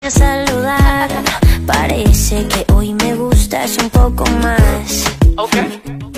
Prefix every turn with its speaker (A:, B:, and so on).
A: que saludar. Parece que hoy me gustas un poco más.
B: Okay.